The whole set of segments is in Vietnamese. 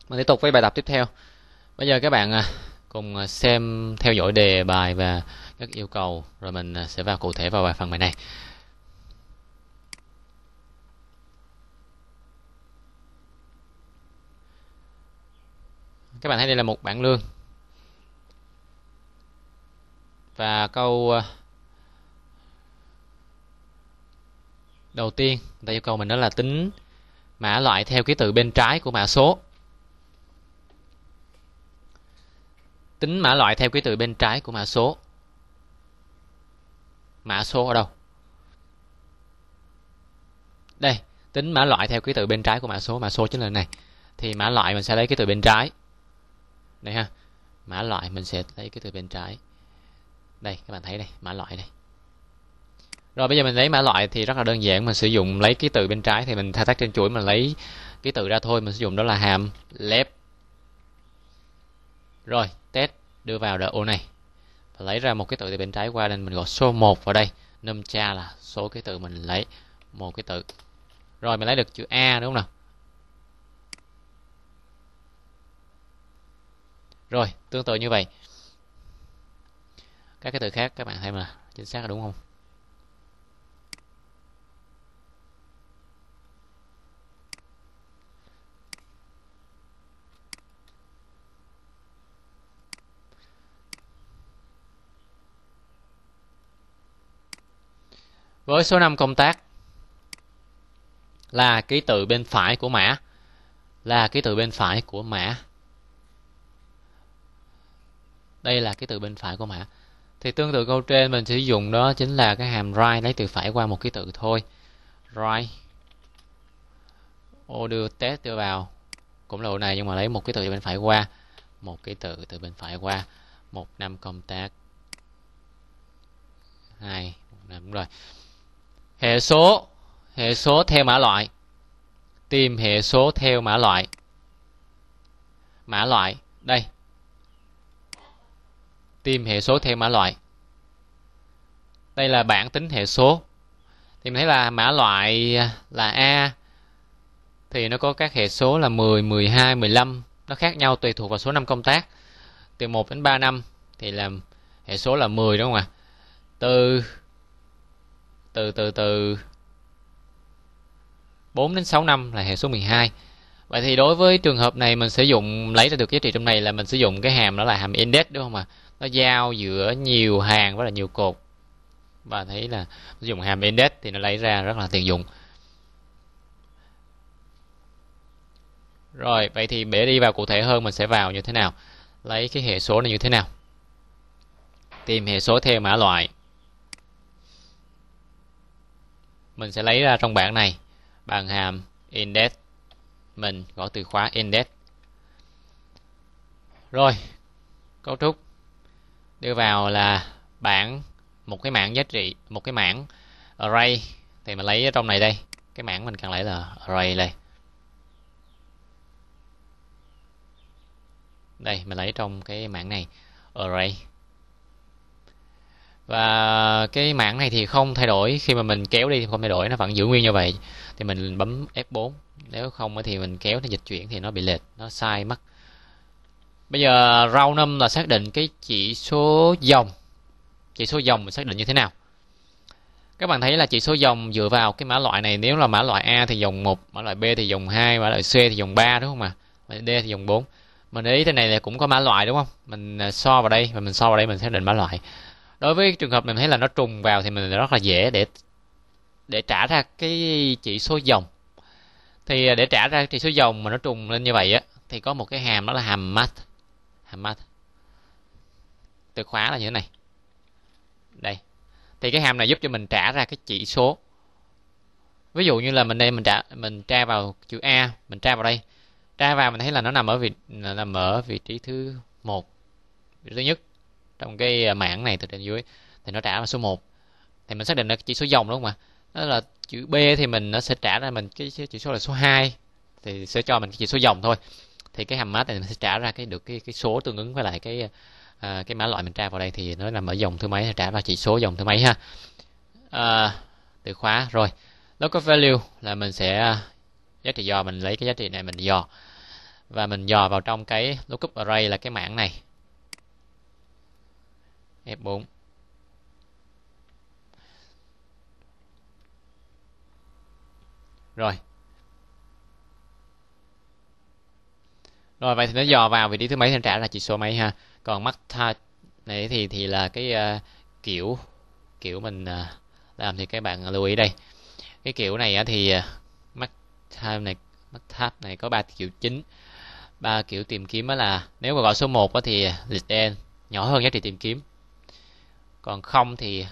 Mình tiếp tục với bài tập tiếp theo. Bây giờ các bạn cùng xem theo dõi đề bài và các yêu cầu, rồi mình sẽ vào cụ thể vào phần bài này. Các bạn thấy đây là một bảng lương, và câu đầu tiên người ta yêu cầu mình đó là tính mã loại theo ký tự bên trái của mã số. Tính mã loại theo ký tự bên trái của mã số. Mã số ở đâu? Đây, tính mã loại theo ký tự bên trái của mã số. Mã số chính là này. Thì mã loại mình sẽ lấy ký tự bên trái. Đây ha. Mã loại mình sẽ lấy ký tự bên trái. Đây, các bạn thấy đây, mã loại đây. Rồi bây giờ mình lấy mã loại thì rất là đơn giản, mình sử dụng lấy ký tự bên trái thì mình thao tác trên chuỗi, mình lấy ký tự ra thôi, mình sử dụng đó là hàm left. Rồi, test đưa vào ô này. Và lấy ra một ký tự từ bên trái qua, nên mình gọi số 1 vào đây. Num cha là số ký tự mình lấy một ký tự. Rồi mình lấy được chữ A đúng không nào? Rồi, tương tự như vậy. Các cái từ khác các bạn thấy mà chính xác là đúng không? Với số 5 công tác là ký tự bên phải của mã. Là ký tự bên phải của mã. Đây là ký tự bên phải của mã. Thì tương tự câu trên mình sử dụng đó chính là cái hàm right, lấy từ phải qua một ký tự thôi. Right. Đưa test đưa vào. Cũng là này nhưng mà lấy một ký tự từ bên phải qua. Một ký tự từ bên phải qua. 15 công tác. 2, 15 đúng rồi. Hệ số. Hệ số theo mã loại. Tìm hệ số theo mã loại. Mã loại. Đây. Tìm hệ số theo mã loại. Đây là bảng tính hệ số. Thì mình thấy là mã loại là A. Thì nó có các hệ số là 10, 12, 15. Nó khác nhau tùy thuộc vào số năm công tác. Từ 1 đến 3 năm thì là hệ số là 10 đúng không ạ? Từ 4 đến 6 năm là hệ số 12. Vậy thì đối với trường hợp này mình sử dụng lấy ra được giá trị trong này là mình sử dụng cái hàm đó là hàm index đúng không ạ? Nó giao giữa nhiều hàng với là nhiều cột. Và thấy là sử dụng hàm index thì nó lấy ra rất là tiện dụng. Rồi, vậy thì để đi vào cụ thể hơn mình sẽ vào như thế nào? Lấy cái hệ số này như thế nào? Tìm hệ số theo mã loại. Mình sẽ lấy ra trong bảng này bằng hàm index. Mình gõ từ khóa index. Rồi, cấu trúc đưa vào là bảng, một cái mảng giá trị, một cái mảng array. Thì mình lấy ở trong này đây. Cái mảng mình cần lấy là array này. Đây, mình lấy trong cái mảng này array. Và cái mảng này thì không thay đổi, khi mà mình kéo đi thì không thay đổi, nó vẫn giữ nguyên như vậy. Thì mình bấm F4, nếu không thì mình kéo thì dịch chuyển thì nó bị lệch, nó sai mất. Bây giờ row num là xác định cái chỉ số dòng. Chỉ số dòng mình xác định như thế nào? Các bạn thấy là chỉ số dòng dựa vào cái mã loại này, nếu là mã loại A thì dòng 1, mã loại B thì dòng 2, mã loại C thì dòng 3 đúng không ạ? Mã loại D thì dòng 4. Mình để ý thế này là cũng có mã loại đúng không? Mình so vào đây và mình so vào đây mình xác định mã loại. Đối với trường hợp mình thấy là nó trùng vào thì mình rất là dễ để trả ra cái chỉ số dòng. Thì để trả ra chỉ số dòng mà nó trùng lên như vậy á thì có một cái hàm đó là hàm math. Hàm math. Từ khóa là như thế này. Đây. Thì cái hàm này giúp cho mình trả ra cái chỉ số. Ví dụ như là mình đây mình tra vào chữ A, mình tra vào đây. Tra vào mình thấy là nó nằm ở vị trí thứ 1. Vị trí thứ nhất trong cái mảng này từ trên dưới thì nó trả là số 1. Thì mình xác định là chỉ số dòng đúng không ạ? Đó là chữ B thì nó sẽ trả ra mình cái chỉ số là số 2 thì sẽ cho mình cái chỉ số dòng thôi. Thì cái hàm math này mình sẽ trả ra cái số tương ứng với lại cái mã loại mình tra vào đây thì nó nằm ở dòng thứ mấy, trả ra chỉ số dòng thứ mấy ha. Từ khóa rồi. Local value là mình sẽ giá trị dò, mình lấy cái giá trị này mình dò. và mình dò vào trong cái lookup array là cái mảng này. F4. Rồi. Rồi vậy thì nó dò vào vị trí thứ mấy thì nó trả ra chỉ số mấy ha. Còn max type này thì là cái kiểu mình làm thì các bạn lưu ý đây. Cái kiểu này thì max type này có 3 kiểu chính. 3 kiểu tìm kiếm đó là nếu mà gọi số 1 thì list nhỏ hơn giá trị tìm kiếm. Còn không thì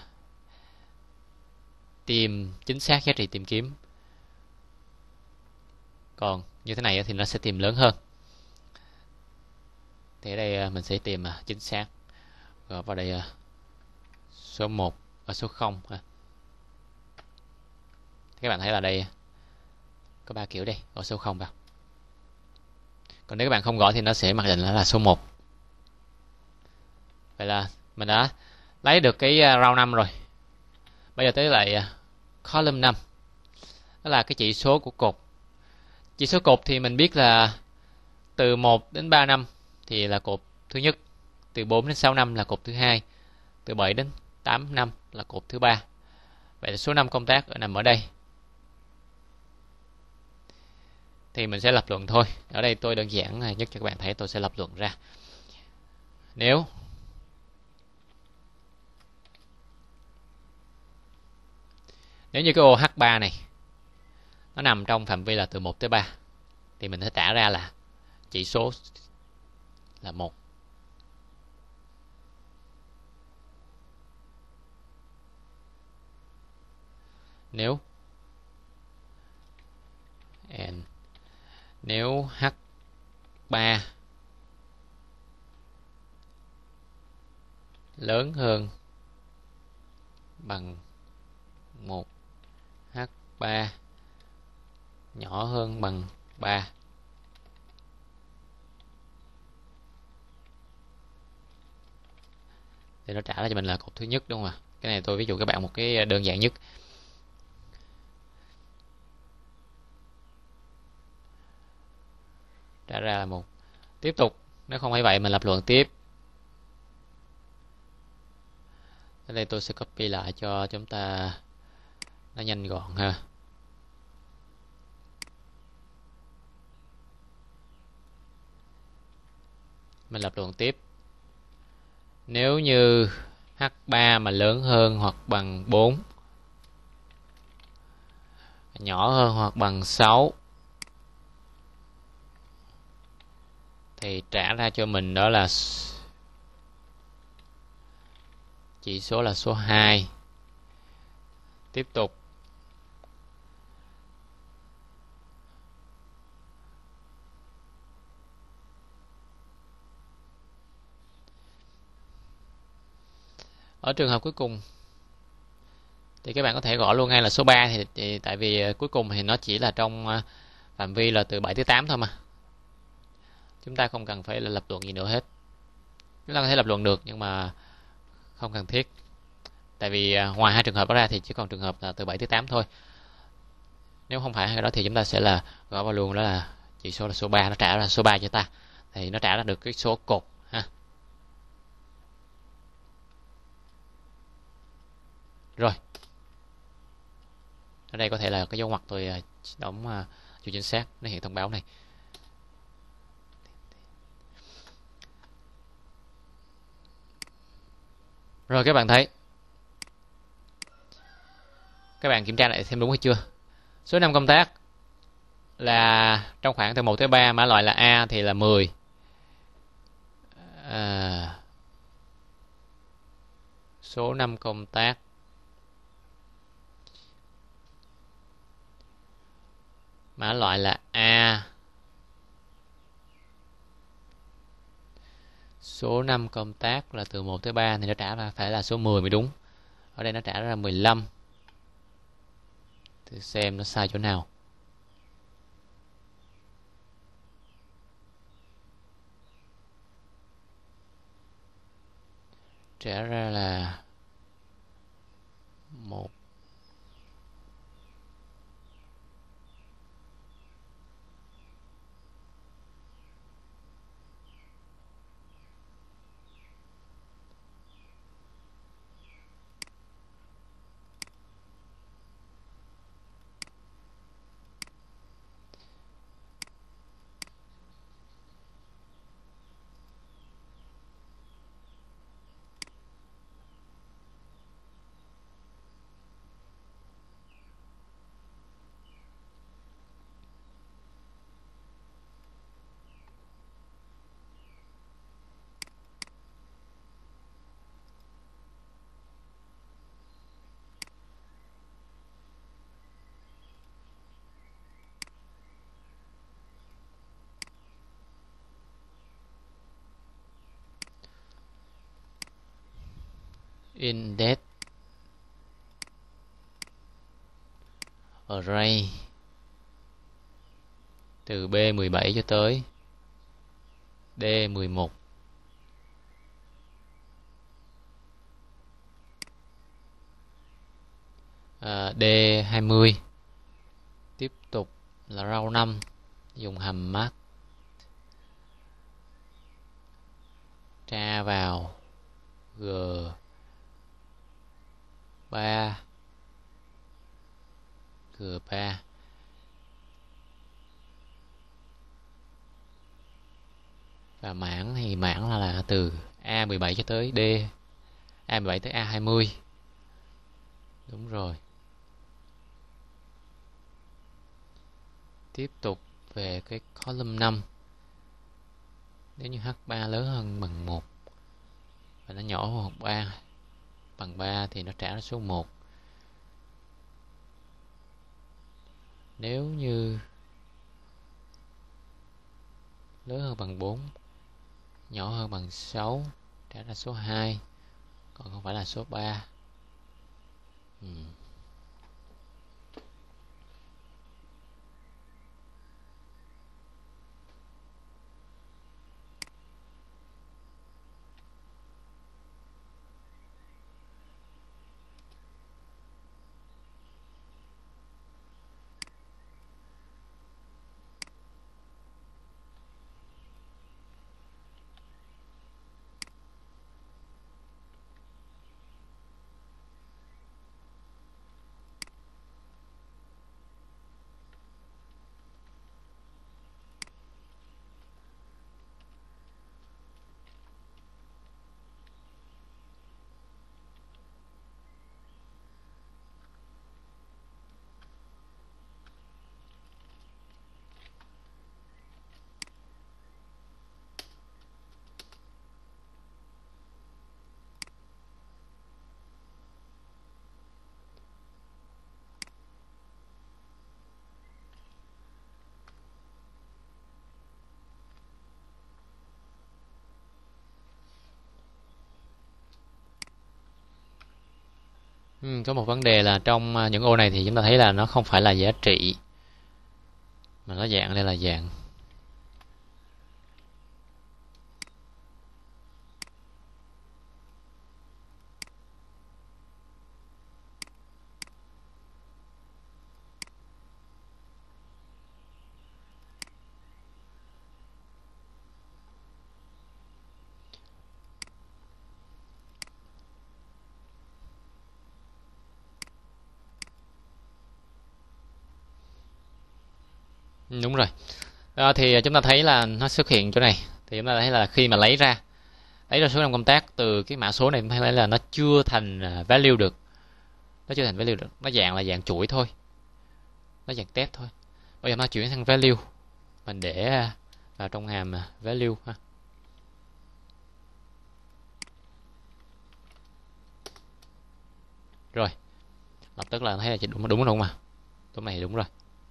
tìm chính xác giá trị tìm kiếm. Còn như thế này thì nó sẽ tìm lớn hơn. Thì ở đây mình sẽ tìm chính xác. Rồi vào đây số 1 và số 0 ha. Các bạn thấy là đây có 3 kiểu đây, gọi số 0 vào. Còn nếu các bạn không gọi thì nó sẽ mặc định là số 1. Vậy là mình đã lấy được cái row 5 rồi. Bây giờ tới lại column 5. Đó là cái chỉ số của cột. Chỉ số cột thì mình biết là từ 1 đến 3 năm thì là cột thứ nhất, từ 4 đến 6 năm là cột thứ hai, từ 7 đến 8 năm là cột thứ ba. Vậy là số năm công tác nằm ở đây. Thì mình sẽ lập luận thôi. Ở đây tôi đơn giản nhất cho các bạn thấy, tôi sẽ lập luận ra. Nếu như cái ô H3 này nó nằm trong phạm vi là từ 1 tới 3 thì mình sẽ trả ra là chỉ số là 1. Nếu H3 lớn hơn bằng 1, H3 nhỏ hơn bằng 3 thì nó trả ra cho mình là cột thứ nhất, đúng không ạ? Cái này tôi ví dụ các bạn một cái đơn giản nhất. Trả ra là 1. Tiếp tục, nếu không phải vậy mình lập luận tiếp. Ở đây tôi sẽ copy lại cho chúng ta nó nhanh gọn ha. Mình lập luận tiếp. Nếu như H3 mà lớn hơn hoặc bằng 4, nhỏ hơn hoặc bằng 6 thì trả ra cho mình đó là chỉ số là số 2. Tiếp tục. Ở trường hợp cuối cùng thì các bạn có thể gõ luôn ngay là số 3 thì tại vì cuối cùng thì nó chỉ là trong phạm vi là từ 7 tới 8 thôi mà. Chúng ta không cần phải là lập luận gì nữa hết. Chúng ta có thể lập luận được nhưng mà không cần thiết. Tại vì ngoài hai trường hợp đó ra thì chỉ còn trường hợp là từ 7 tới 8 thôi. Nếu không phải cái đó thì chúng ta sẽ là gõ vào luôn đó là chỉ số là số 3, nó trả ra số 3 cho ta. Thì nó trả ra được cái số cột ha. Rồi. Ở đây có thể là cái dấu ngoặc tôi đóng chưa chính xác, nó hiện thông báo này. Rồi các bạn thấy. Các bạn kiểm tra lại xem đúng hay chưa. Số năm công tác là trong khoảng từ 1 tới 3, mã loại là A thì là 10. Số năm công tác mã loại là A. Số năm công tác là từ 1 tới 3 thì nó trả ra phải là số 10 mới đúng. Ở đây nó trả ra 15. Thử xem nó sai chỗ nào. Trả ra là 1. index array từ B17 cho tới D11. D20. Tiếp tục là row 5, dùng hàm math tra vào G3 G3 và mảng thì mảng là từ A17 cho tới D, A17 tới A20. Đúng rồi. Tiếp tục về cái column 5. Nếu như H3 lớn hơn bằng 1 và nó nhỏ hơn 3 bằng 3 thì nó trả số 1. Nếu như lớn hơn bằng 4, nhỏ hơn bằng 6, trả ra số 2, còn không phải là số 3. Có một vấn đề là trong những ô này thì chúng ta thấy là nó không phải là giá trị, mà nó dạng đây là dạng đúng rồi. Thì chúng ta thấy là nó xuất hiện chỗ này, thì chúng ta thấy là khi mà lấy ra số năm công tác từ cái mã số này, chúng ta thấy là nó chưa thành value được, nó dạng là dạng chuỗi thôi, nó dạng test thôi. Bây giờ nó chuyển sang value, mình để vào trong hàm value ha. Rồi lập tức là thấy là đúng không mà chỗ này đúng rồi.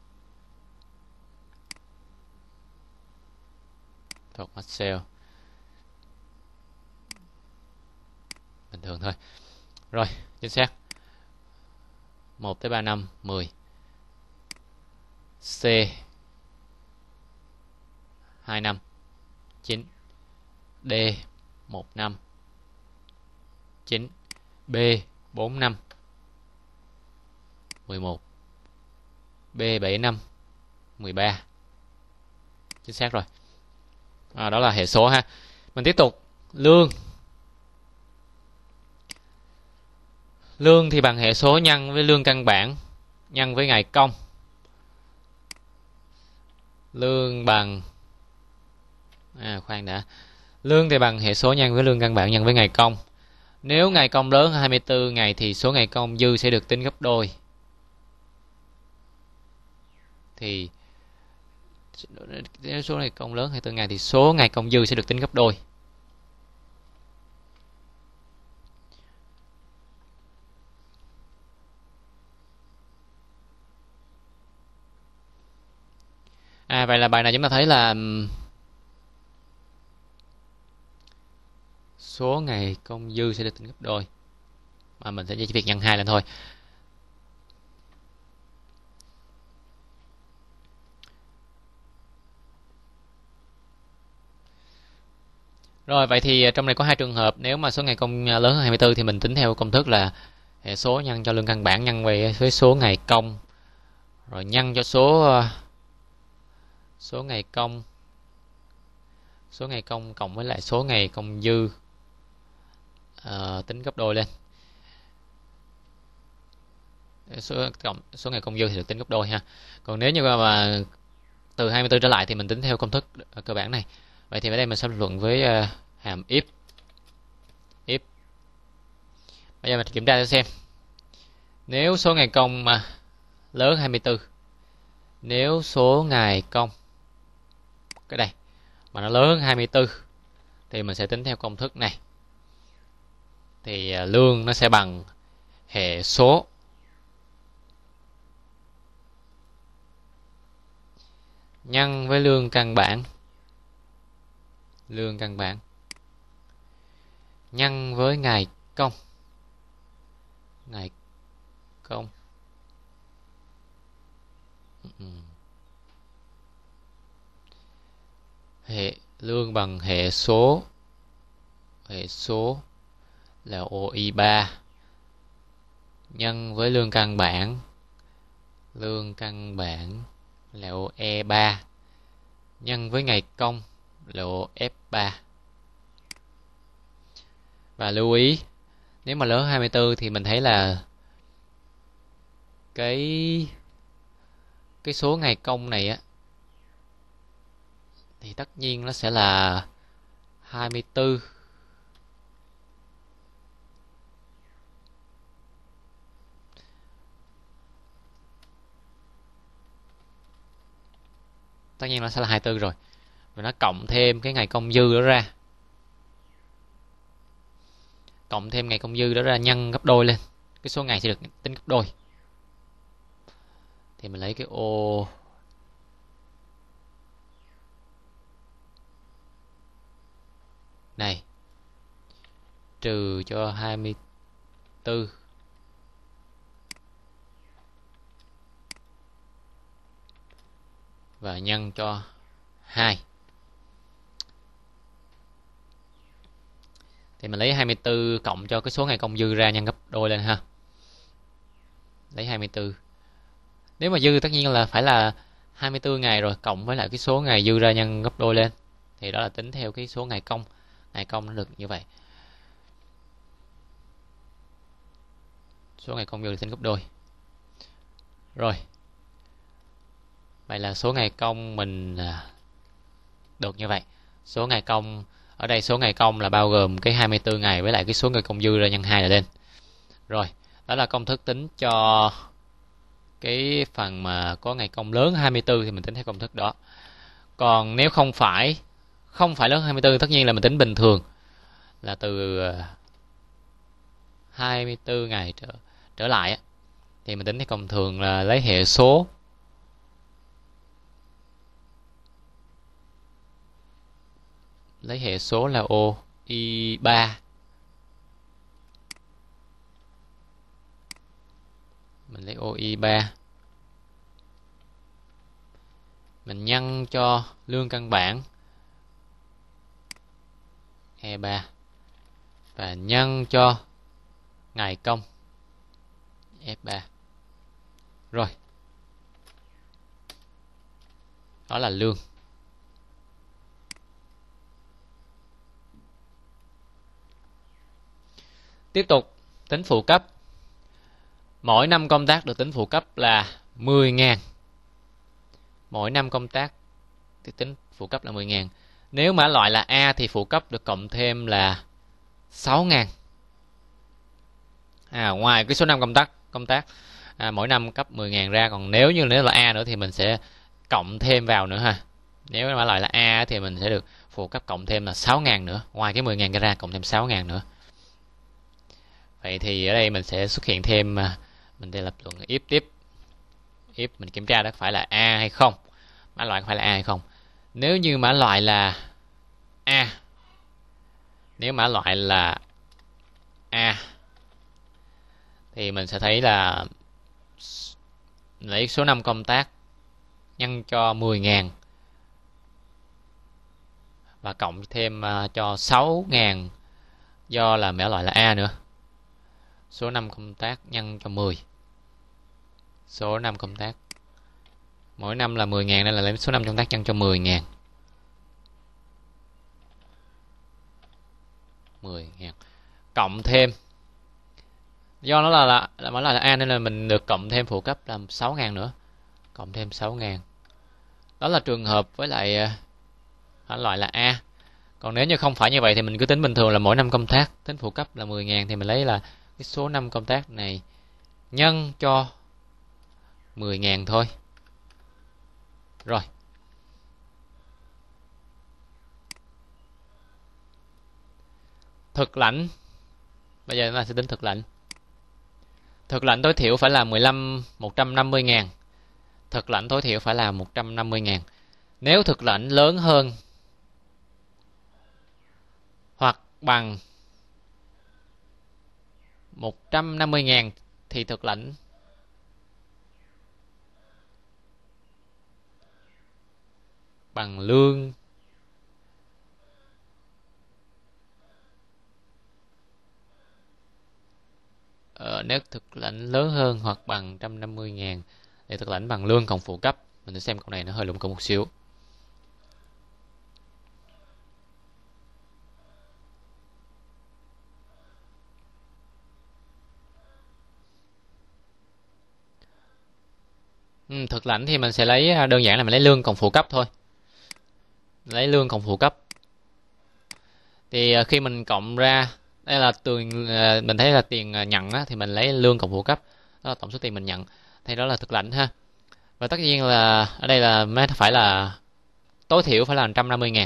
Thuộc Excel bình thường thôi. Rồi chính xác 1 tới 3 5 10 C 2 5 9 D 1 5 9 B 4 5 11 B 7 5 13. Chính xác rồi. Đó là hệ số ha. Mình tiếp tục lương. Lương thì bằng hệ số nhân với lương căn bản nhân với ngày công. Lương bằng khoan đã. Lương thì bằng hệ số nhân với lương căn bản nhân với ngày công. Nếu ngày công lớn hơn 24 ngày thì số ngày công dư sẽ được tính gấp đôi. Thì nếu số ngày công lớn 24 ngày thì số ngày công dư sẽ được tính gấp đôi. Vậy là bài này chúng ta thấy là số ngày công dư sẽ được tính gấp đôi. mà mình sẽ chỉ việc nhân 2 lên thôi. Rồi, vậy thì trong này có hai trường hợp. Nếu mà số ngày công lớn hơn 24 thì mình tính theo công thức là hệ số nhân cho lương căn bản nhân với số ngày công, rồi nhân cho số ngày công cộng với lại số ngày công dư, tính gấp đôi lên. Số ngày công dư thì được tính gấp đôi ha. Còn nếu như mà từ 24 trở lại thì mình tính theo công thức cơ bản này. Vậy thì ở đây mình sẽ luận với hàm if. Bây giờ mình kiểm tra thử xem. Nếu số ngày công mà lớn 24, nếu số ngày công cái đây mà nó lớn hơn 24 thì mình sẽ tính theo công thức này. Thì lương nó sẽ bằng hệ số nhân với lương căn bản nhân với ngày công. Lương bằng hệ số là OI3 nhân với lương căn bản là OE3 nhân với ngày công là OF3. Và lưu ý, nếu mà lớn 24 thì mình thấy là cái số ngày công này á thì tất nhiên nó sẽ là 24 tất nhiên nó sẽ là 24 rồi, và nó cộng thêm cái ngày công dư đó ra, nhân gấp đôi lên, cái số ngày sẽ được tính gấp đôi. Thì mình lấy cái ô này trừ cho 24 và nhân cho 2. Thì mình lấy 24 cộng cho cái số ngày công dư ra nhân gấp đôi lên ha. Lấy 24. Nếu mà dư tất nhiên là phải là 24 ngày rồi, cộng với lại cái số ngày dư ra nhân gấp đôi lên. Thì đó là tính theo cái số ngày công. Ngày công nó được như vậy. Số ngày công dư tính gấp đôi. Rồi. Vậy là số ngày công mình được như vậy. Số ngày công ở đây, số ngày công là bao gồm cái 24 ngày với lại cái số ngày công dư ra nhân 2 là lên. Rồi, đó là công thức tính cho cái phần mà có ngày công lớn 24 thì mình tính theo công thức đó. Còn nếu không phải lớn 24, tất nhiên là mình tính bình thường là từ 24 ngày trở lại thì mình tính theo công thường là lấy hệ số là OI3 mình lấy OI3 mình nhân cho lương căn bản E3 và nhân cho ngày công F3. Rồi, đó là lương. Tiếp tục tính phụ cấp. Mỗi năm công tác được tính phụ cấp là 10.000. Mỗi năm công tác thì tính phụ cấp là 10.000. Nếu mã loại là A thì phụ cấp được cộng thêm là 6.000. Ngoài cái số năm công tác mỗi năm cấp 10.000 ra, còn nếu là A nữa thì mình sẽ cộng thêm vào nữa ha. Nếu mã loại là A thì mình sẽ được phụ cấp cộng thêm là 6.000 nữa, ngoài cái 10.000 ra cộng thêm 6.000 nữa. Vậy thì ở đây mình sẽ xuất hiện thêm, mình sẽ lập luận if tiếp. If mình kiểm tra đó phải là A hay không, mã loại phải là A hay không. Nếu như mã loại là A, thì mình sẽ thấy là lấy số năm công tác nhân cho 10.000 và cộng thêm cho 6.000 do là mã loại là A nữa. Số năm công tác nhân cho 10. Số năm công tác mỗi năm là 10.000 nên là lấy số năm công tác nhân cho 10.000. 10.000 cộng thêm, do nó là mã loại là A nên là mình được cộng thêm phụ cấp là 6.000 nữa, cộng thêm 6.000. Đó là trường hợp với lại mã loại là A. Còn nếu như không phải như vậy thì mình cứ tính bình thường là mỗi năm công tác tính phụ cấp là 10.000 thì mình lấy là cái số năm công tác này nhân cho 10.000 thôi. Rồi. Thực lãnh. Bây giờ chúng ta sẽ tính thực lãnh. Thực lãnh tối thiểu phải là 150.000. Thực lãnh tối thiểu phải là 150.000. Nếu thực lãnh lớn hơn hoặc bằng 150.000 thì thực lãnh bằng lương nếu thực lãnh lớn hơn hoặc bằng 150.000 thì thực lãnh bằng lương cộng phụ cấp. Mình sẽ xem câu này nó hơi lụng cộng một xíu. Thực lãnh thì mình sẽ lấy đơn giản là mình lấy lương cộng phụ cấp thôi. Lấy lương cộng phụ cấp. Thì khi mình cộng ra, đây là mình thấy là tiền nhận á, thì mình lấy lương cộng phụ cấp. Đó là tổng số tiền mình nhận. Thì đó là thực lãnh ha. Và tất nhiên là ở đây là phải là tối thiểu phải là 150.000.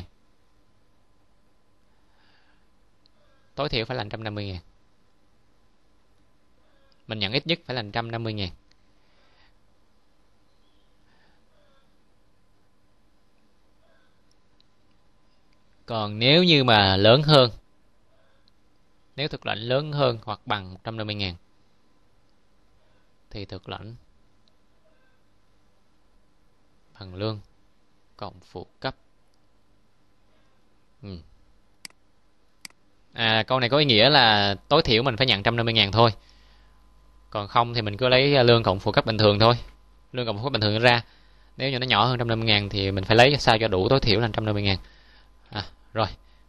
Tối thiểu phải là 150.000. Mình nhận ít nhất phải là 150.000. Còn nếu như mà lớn hơn, nếu thực lãnh lớn hơn hoặc bằng 150.000 thì thực lãnh bằng lương cộng phụ cấp. Câu này có ý nghĩa là tối thiểu mình phải nhận 150.000 thôi. Còn không thì mình cứ lấy lương cộng phụ cấp bình thường thôi. Lương cộng phụ cấp bình thường ra. Nếu như nó nhỏ hơn 150.000 thì mình phải lấy sao cho đủ tối thiểu là 150.000. Rồi.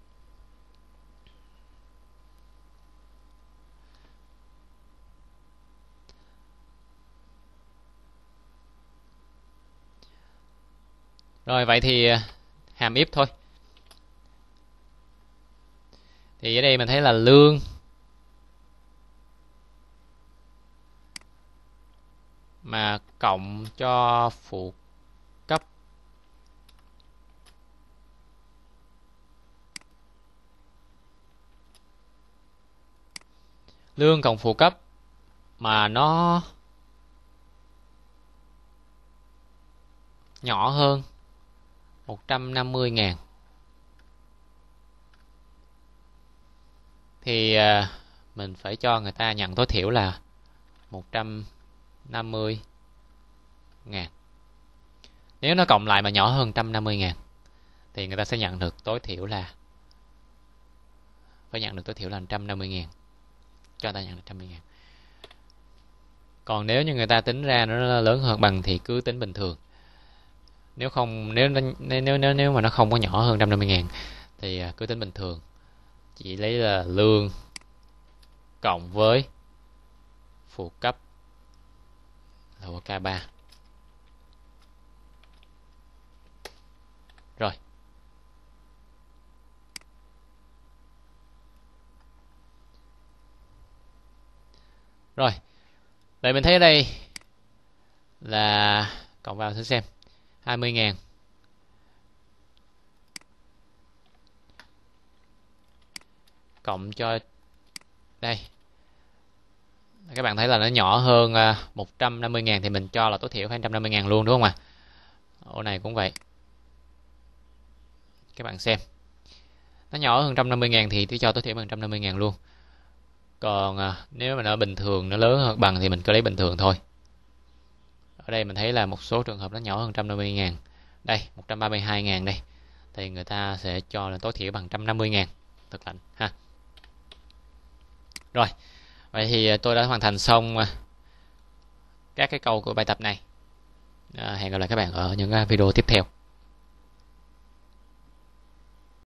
Rồi vậy thì hàm if thôi. Thì ở đây mình thấy là lương mà cộng cho phụ cấp lương cộng phụ cấp mà nó nhỏ hơn 150.000 thì mình phải cho người ta nhận tối thiểu là 150.000. Nếu nó cộng lại mà nhỏ hơn 150.000 thì người ta sẽ nhận được tối thiểu là 150.000. Cho ta nhận được 150.000. Còn nếu như người ta tính ra nó lớn hơn bằng thì cứ tính bình thường. Nếu mà nó không có nhỏ hơn 150.000 thì cứ tính bình thường. Chỉ lấy là lương cộng với phụ cấp là của K3. Rồi. Rồi. Vậy mình thấy ở đây là cộng vào thử xem. 20.000 cộng cho đây. Các bạn thấy là nó nhỏ hơn 150.000 thì mình cho là tối thiểu phải 150.000 luôn đúng không ạ? Ô này cũng vậy. Các bạn xem. Nó nhỏ hơn 150.000 thì tôi cho tối thiểu bằng 150.000 luôn. Còn nếu mà nó bình thường, nó lớn hơn bằng thì mình cứ lấy bình thường thôi. Ở đây mình thấy là một số trường hợp nó nhỏ hơn 150.000. Đây 132.000 đây, thì người ta sẽ cho là tối thiểu bằng 150.000 thực lạnh ha. Rồi, vậy thì tôi đã hoàn thành xong các cái câu của bài tập này. Hẹn gặp lại các bạn ở những video tiếp theo.